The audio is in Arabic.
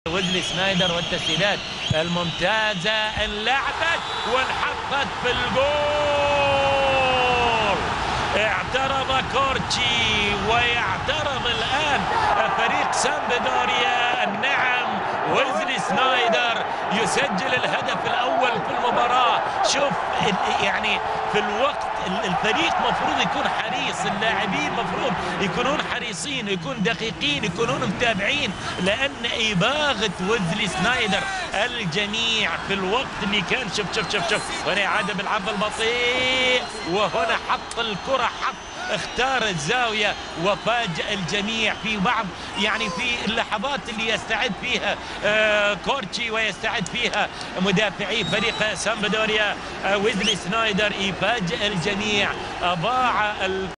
ويزلي سنايدر والتسديدات الممتازة انلعبت وانحطت في الجول. اعترض كورتشي ويعترض الآن فريق سامبدوريا. نعم، ويزلي سنايدر يسجل الهدف الأول في المباراة. شوف يعني في الوقت الفريق مفروض يكون حريص، اللاعبين مفروض يكونون حريصين، يكون دقيقين، يكونون متابعين، لأن إباغة ويزلي سنايدر الجميع في الوقت اللي كان شوف هنا عاد بالعرض البطيء، وهنا حط الكرة، اختار الزاوية وفاجأ الجميع في بعض يعني في اللحظات اللي يستعد فيها كورتشي ويستعد فيها مدافعي فريق سامبدوريا. ويزلي سنايدر يفاجئ الجميع، أضاع